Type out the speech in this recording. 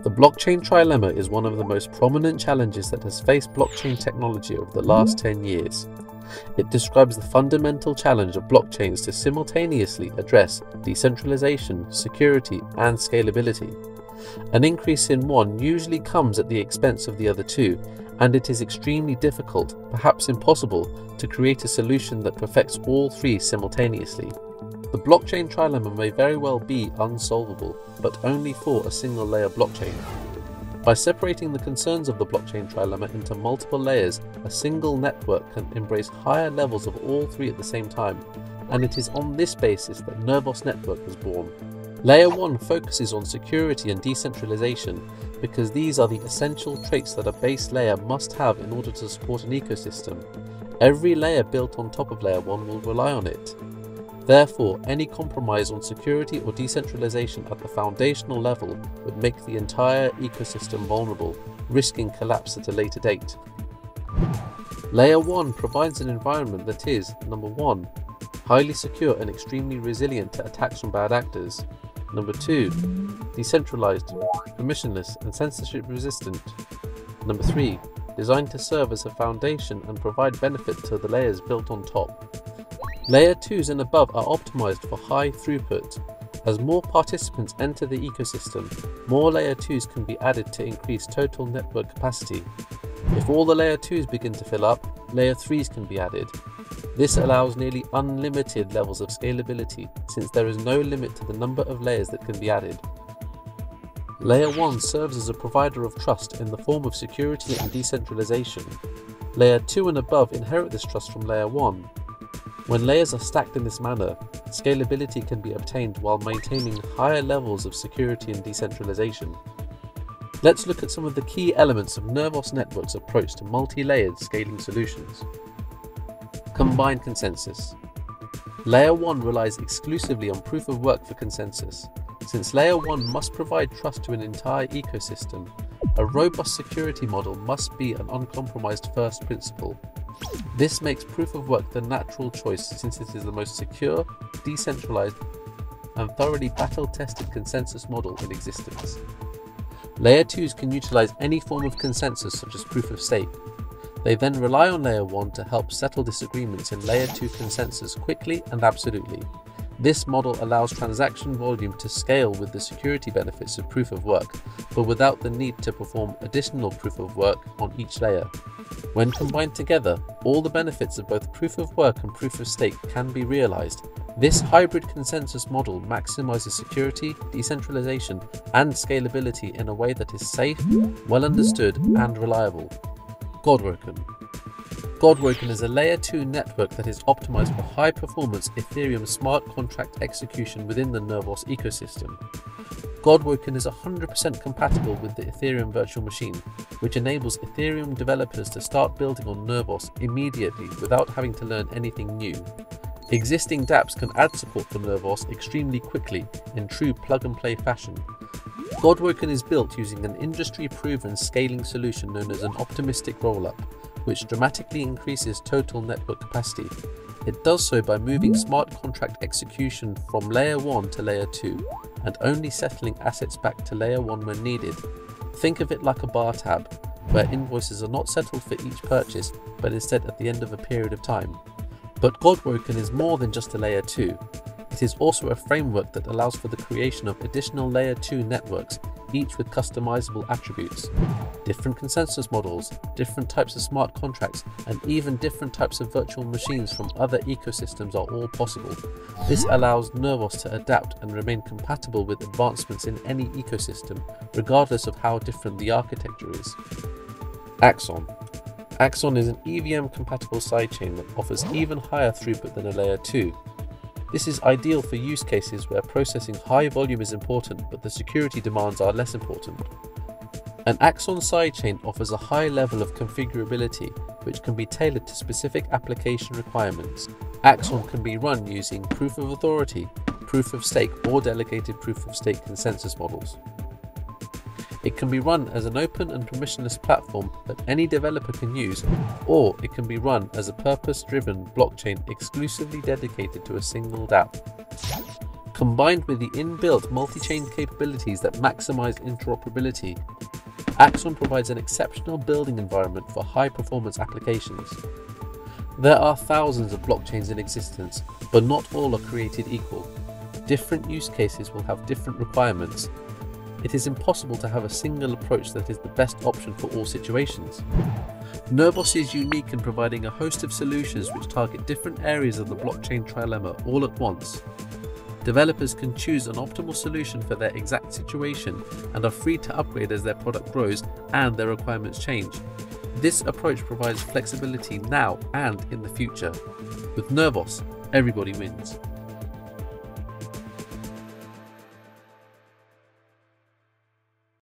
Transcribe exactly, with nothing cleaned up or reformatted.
The blockchain trilemma is one of the most prominent challenges that has faced blockchain technology over the last ten years. It describes the fundamental challenge of blockchains to simultaneously address decentralization, security, and scalability. An increase in one usually comes at the expense of the other two, and it is extremely difficult, perhaps impossible, to create a solution that perfects all three simultaneously. The blockchain trilemma may very well be unsolvable, but only for a single layer blockchain. By separating the concerns of the blockchain trilemma into multiple layers, a single network can embrace higher levels of all three at the same time, and it is on this basis that Nervos network was born. Layer one focuses on security and decentralization because these are the essential traits that a base layer must have in order to support an ecosystem. Every layer built on top of layer one will rely on it. Therefore, any compromise on security or decentralization at the foundational level would make the entire ecosystem vulnerable, risking collapse at a later date. Layer one provides an environment that is, number one, highly secure and extremely resilient to attacks from bad actors. Number two, decentralized, permissionless, and censorship resistant. Number three, designed to serve as a foundation and provide benefit to the layers built on top. Layer twos and above are optimized for high throughput. As more participants enter the ecosystem, more layer twos can be added to increase total network capacity. If all the layer twos begin to fill up, layer threes can be added. This allows nearly unlimited levels of scalability, since there is no limit to the number of layers that can be added. Layer one serves as a provider of trust in the form of security and decentralization. Layer two and above inherit this trust from layer one. When layers are stacked in this manner, scalability can be obtained while maintaining higher levels of security and decentralization. Let's look at some of the key elements of Nervos Network's approach to multi-layered scaling solutions. Combined consensus. Layer one relies exclusively on proof of work for consensus. Since Layer one must provide trust to an entire ecosystem, a robust security model must be an uncompromised first principle. This makes proof of work the natural choice since it is the most secure, decentralized, and thoroughly battle-tested consensus model in existence. Layer twos can utilize any form of consensus such as proof of stake. They then rely on Layer one to help settle disagreements in Layer two consensus quickly and absolutely. This model allows transaction volume to scale with the security benefits of proof of work, but without the need to perform additional proof of work on each layer. When combined together, all the benefits of both proof of work and proof of stake can be realized. This hybrid consensus model maximizes security, decentralization, and scalability in a way that is safe, well understood, and reliable. Godworking. Godworking is a Layer two network that is optimized for high-performance Ethereum smart contract execution within the Nervos ecosystem. Godworking is one hundred percent compatible with the Ethereum virtual machine, which enables Ethereum developers to start building on Nervos immediately without having to learn anything new. Existing dApps can add support for Nervos extremely quickly in true plug-and-play fashion. Godworking is built using an industry-proven scaling solution known as an optimistic rollup, which dramatically increases total network capacity. It does so by moving smart contract execution from Layer one to Layer two, and only settling assets back to Layer one when needed. Think of it like a bar tab, where invoices are not settled for each purchase, but instead at the end of a period of time. But Godworking is more than just a Layer two. It is also a framework that allows for the creation of additional Layer two networks, each with customizable attributes. Different consensus models, different types of smart contracts, and even different types of virtual machines from other ecosystems are all possible. This allows Nervos to adapt and remain compatible with advancements in any ecosystem, regardless of how different the architecture is. Axon. Axon is an E V M-compatible sidechain that offers even higher throughput than a Layer two. This is ideal for use cases where processing high volume is important but the security demands are less important. An Axon sidechain offers a high level of configurability which can be tailored to specific application requirements. Axon can be run using proof of authority, proof of stake, or delegated proof of stake consensus models. It can be run as an open and permissionless platform that any developer can use, or it can be run as a purpose-driven blockchain exclusively dedicated to a single dApp. Combined with the inbuilt multi-chain capabilities that maximize interoperability, Axon provides an exceptional building environment for high-performance applications. There are thousands of blockchains in existence, but not all are created equal. Different use cases will have different requirements. It is impossible to have a single approach that is the best option for all situations. Nervos is unique in providing a host of solutions which target different areas of the blockchain trilemma all at once. Developers can choose an optimal solution for their exact situation and are free to upgrade as their product grows and their requirements change. This approach provides flexibility now and in the future. With Nervos, everybody wins.